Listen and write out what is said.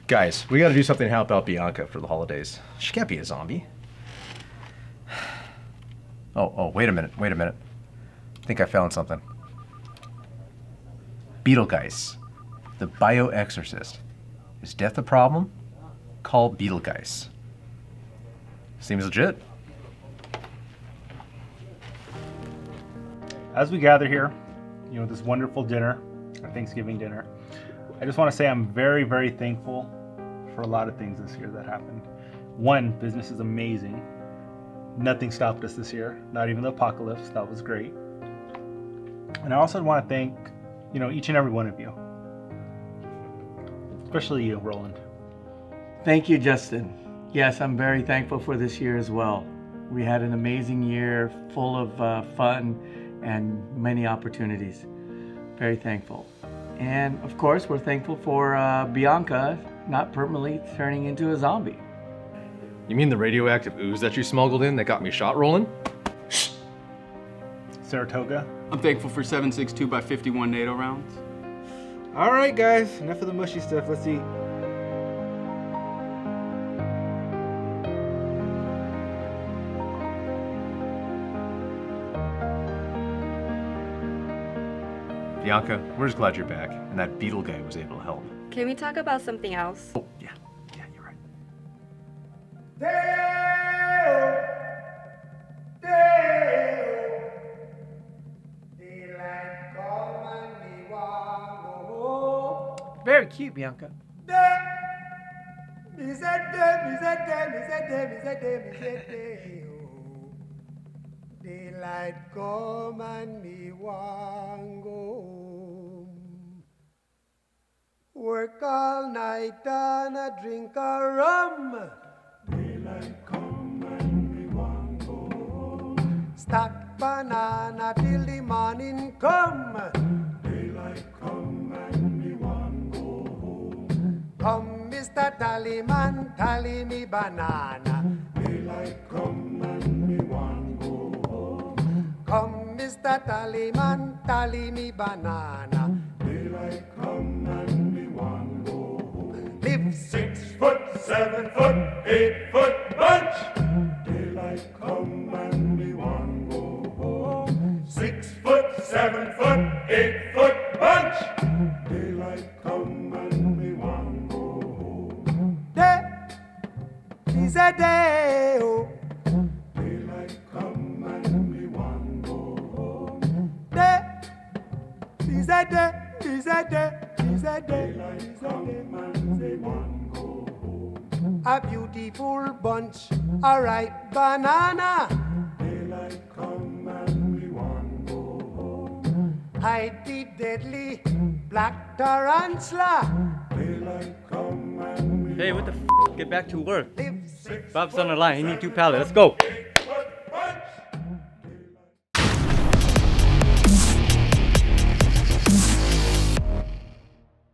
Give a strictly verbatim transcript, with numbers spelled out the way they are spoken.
Guys, we gotta do something to help out Bianca for the holidays. She can't be a zombie. Oh, oh, wait a minute, wait a minute. I think I found something. Beetlejuice, the bioexorcist. Is death a problem? Call Beetlejuice. Seems legit. As we gather here, you know, this wonderful dinner, our Thanksgiving dinner, I just want to say I'm very, very thankful for a lot of things this year that happened. One, business is amazing. Nothing stopped us this year, not even the apocalypse. That was great. And I also want to thank, you know, each and every one of you, especially you, Roland. Thank you, Justin. Yes, I'm very thankful for this year as well. We had an amazing year full of uh, fun and many opportunities. Very thankful. And of course, we're thankful for uh, Bianca not permanently turning into a zombie. You mean the radioactive ooze that you smuggled in that got me shot, Roland? Saratoga. I'm thankful for seven six two by fifty-one NATO rounds. All right, guys, enough of the mushy stuff. Let's eat. Bianca, we're just glad you're back, and that Beetle guy was able to help. Can we talk about something else? Oh, yeah, yeah, you're right. Very cute, Bianca. Daylight come and me want go home. Work all night and a drink a rum. Daylight come and me want go home. Stack banana till the morning come. Daylight come and me want go home. Come, Mister Tallyman, tally me banana. Daylight come and me want go home. Come, Mister Tallyman, tally me banana. Daylight come and me want go home. Live six foot, seven foot, eight foot bunch. Daylight come and me want go home. Six foot, seven foot, eight foot bunch. Daylight come and me want go home. Day is a day, oh. Daylight come and me want go home. Day is a day, is a day, is a day. Daylight come and me want go home. A beautiful bunch, a ripe banana. Daylight come and me want go home. Hide the deadly black tarantula. Daylight come and me. Hey, what the f? Get back to work. Bob's on the line. He needs two pallets. Let's go.